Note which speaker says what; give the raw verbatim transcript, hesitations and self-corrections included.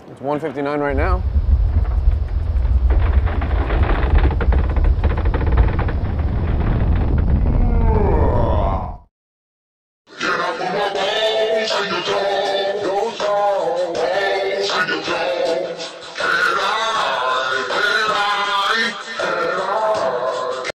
Speaker 1: It's one fifty-nine right now.
Speaker 2: Get up on my balls and your toes, those balls and your toes.